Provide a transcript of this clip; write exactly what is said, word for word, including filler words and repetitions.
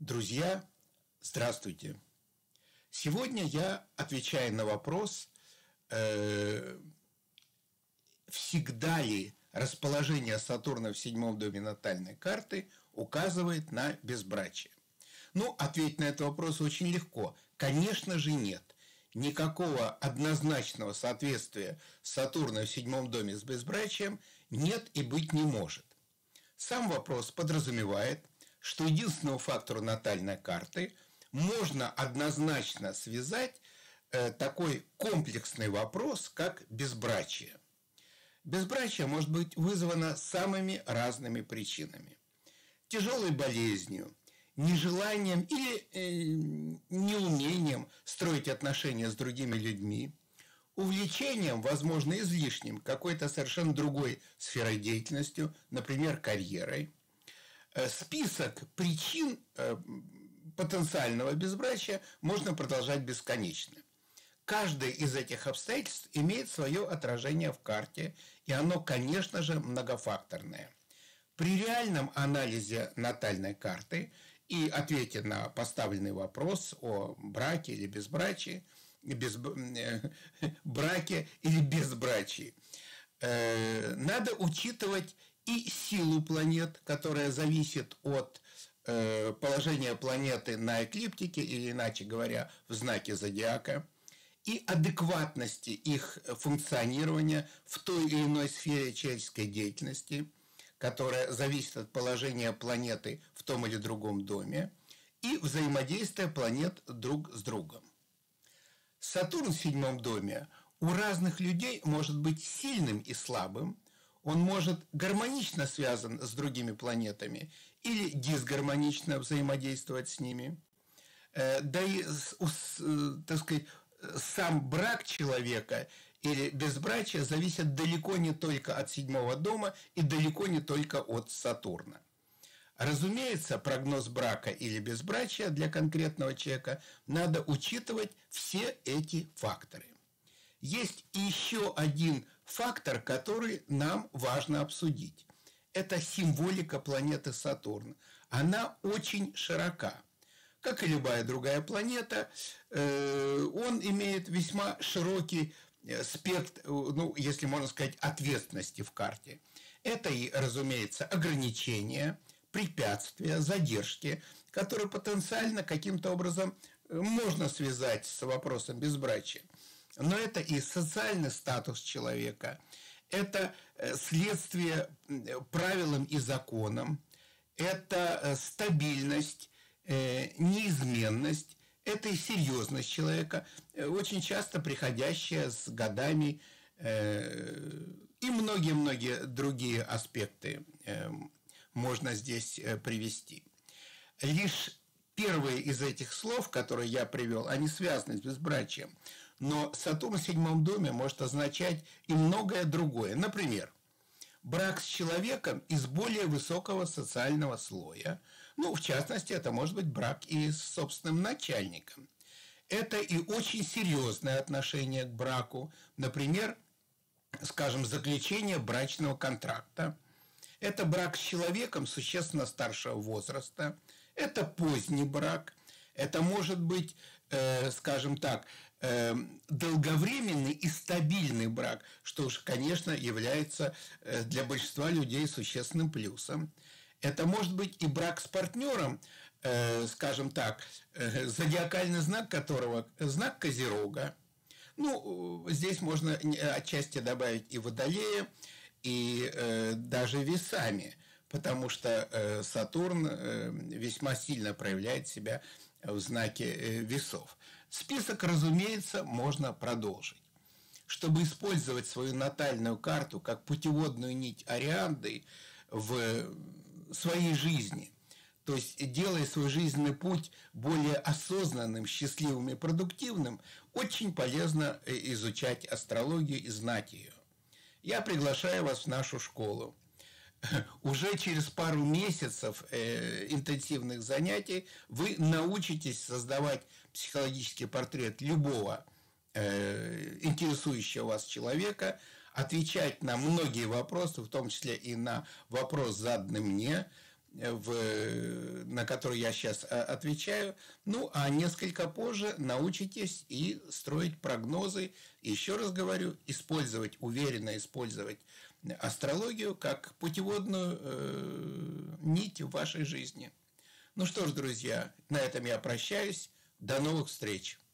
Друзья, здравствуйте! Сегодня я отвечаю на вопрос, э, всегда ли расположение Сатурна в седьмом доме натальной карты указывает на безбрачие. Ну, ответить на этот вопрос очень легко. Конечно же, нет. Никакого однозначного соответствия Сатурна в седьмом доме с безбрачием нет и быть не может. Сам вопрос подразумевает, что единственного фактора натальной карты можно однозначно связать э, такой комплексный вопрос, как безбрачие. Безбрачие может быть вызвано самыми разными причинами. Тяжелой болезнью, нежеланием или э, неумением строить отношения с другими людьми, увлечением, возможно, излишним, какой-то совершенно другой сферой деятельности, например, карьерой. Список причин потенциального безбрачия можно продолжать бесконечно. Каждое из этих обстоятельств имеет свое отражение в карте, и оно, конечно же, многофакторное. При реальном анализе натальной карты и ответе на поставленный вопрос о браке или безбрачии, без, браке или безбрачии, надо учитывать и силу планет, которая зависит от э, положения планеты на эклиптике, или, иначе говоря, в знаке зодиака, и адекватности их функционирования в той или иной сфере человеческой деятельности, которая зависит от положения планеты в том или другом доме, и взаимодействия планет друг с другом. Сатурн в седьмом доме у разных людей может быть сильным и слабым. Он может гармонично связан с другими планетами или дисгармонично взаимодействовать с ними. Да и, так сказать, сам брак человека или безбрачие зависит далеко не только от седьмого дома и далеко не только от Сатурна. Разумеется, прогноз брака или безбрачия для конкретного человека надо учитывать все эти факторы. Есть еще один фактор, который нам важно обсудить. Это символика планеты Сатурн. Она очень широка. Как и любая другая планета, он имеет весьма широкий спектр, ну, если можно сказать, ответственности в карте. Это и, разумеется, ограничения, препятствия, задержки, которые потенциально каким-то образом можно связать с вопросом безбрачия. Но это и социальный статус человека, это следствие правилам и законам, это стабильность, неизменность, это и серьезность человека, очень часто приходящая с годами, и многие-многие другие аспекты можно здесь привести. Лишь первые из этих слов, которые я привел, они связаны с безбрачием. Но Сатурн в седьмом доме может означать и многое другое. Например, брак с человеком из более высокого социального слоя. Ну, в частности, это может быть брак и с собственным начальником. Это и очень серьезное отношение к браку. Например, скажем, заключение брачного контракта. Это брак с человеком существенно старшего возраста. Это поздний брак. Это может быть, э, скажем так, э, долговременный и стабильный брак, что уж, конечно, является э, для большинства людей существенным плюсом. Это может быть и брак с партнером, э, скажем так, э, зодиакальный знак которого – знак Козерога. Ну, здесь можно отчасти добавить и Водолея, и э, даже Весами, потому что э, Сатурн э, весьма сильно проявляет себя в знаке э, Весов. Список, разумеется, можно продолжить. Чтобы использовать свою натальную карту как путеводную нить Орианды в своей жизни, то есть делая свой жизненный путь более осознанным, счастливым и продуктивным, очень полезно изучать астрологию и знать ее. Я приглашаю вас в нашу школу. Уже через пару месяцев э, интенсивных занятий вы научитесь создавать психологический портрет любого э, интересующего вас человека, отвечать на многие вопросы, в том числе и на вопрос, заданный мне, в, на который я сейчас отвечаю. Ну, а несколько позже научитесь и строить прогнозы. Еще раз говорю, использовать, уверенно использовать астрологию как путеводную э, нить в вашей жизни. Ну что ж, друзья, на этом я прощаюсь. До новых встреч!